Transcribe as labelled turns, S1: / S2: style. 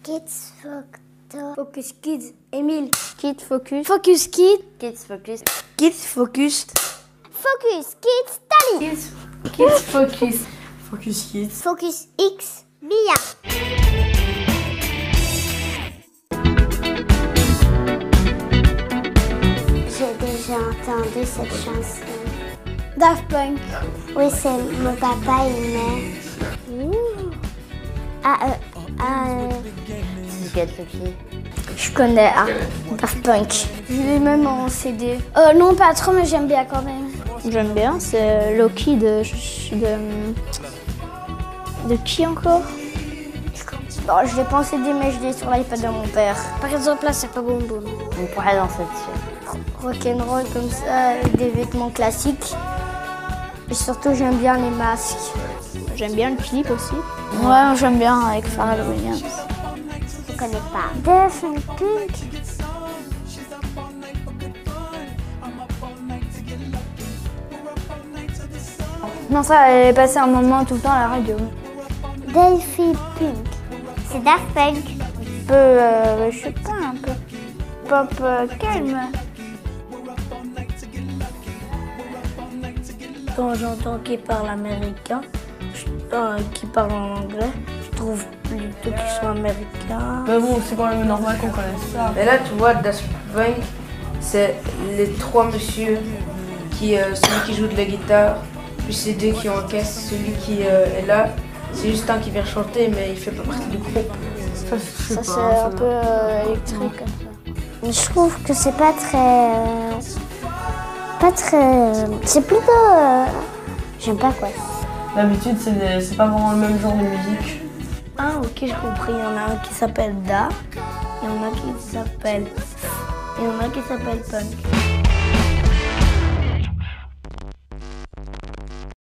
S1: Kids Focus. Focus Kids. Émile.
S2: Kid Focus.
S1: Focus Kids.
S2: Kids Focus.
S3: Kids Focus.
S1: Focus Kids. Tali.
S3: Kids Focus. Focus Kids.
S1: Focus X. Mia. J'ai déjà entendu cette chanson. Daft Punk. Oui, c'est mon papa et ma mère.
S2: C'est quelle Sophie?
S1: Je connais Daft Punk. Je l'ai même en CD. Non, pas trop, mais j'aime bien quand même.
S2: J'aime bien, c'est Loki de qui encore?
S1: Bon, je l'ai pas en CD, mais je l'ai sur l'iPad de mon père. Par exemple, là, c'est pas Boom Boom.
S2: On pourrait danser dessus.
S1: Rock'n'roll comme ça, des vêtements classiques. Et surtout, j'aime bien les masques.
S2: J'aime bien le clip aussi.
S3: Ouais, j'aime bien avec Pharrell Williams.
S1: Je connais pas. Daft Punk.
S3: Non, ça, elle est passée un moment tout le temps à la radio.
S1: Daft Punk. C'est Daft Punk.
S3: Un peu, je sais pas, un peu pop calme. Quand j'entends qu'ils parlent américain, qu'ils parlent en anglais, je trouve plutôt qu'ils sont américains.
S4: Mais bon, c'est quand même normal qu'on connaisse ça. Et là, tu vois, Daft Punk, c'est les trois messieurs, celui qui joue de la guitare, puis c'est deux qui encaissent, celui qui est là. C'est juste un qui vient chanter, mais il fait pas partie du groupe.
S1: Ça, c'est un peu électrique comme ça. Je trouve que c'est pas très... c'est plutôt... j'aime pas quoi.
S4: D'habitude, c'est pas vraiment le même genre de musique.
S3: Ah ok, j'ai compris. Il y en a un qui s'appelle Da, il y en a qui s'appelle Punk.